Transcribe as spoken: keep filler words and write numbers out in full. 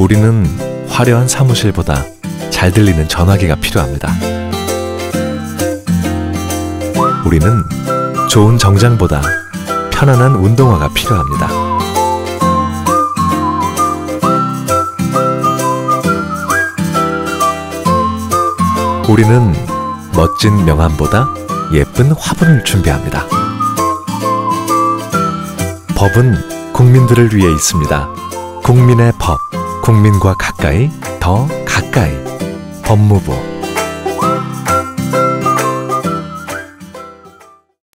우리는 화려한 사무실보다 잘 들리는 전화기가 필요합니다. 우리는 좋은 정장보다 편안한 운동화가 필요합니다. 우리는 멋진 명함보다 예쁜 화분을 준비합니다. 법은 국민들을 위해 있습니다. 국민의 법, 국민과 가까이, 더 가까이. 법무부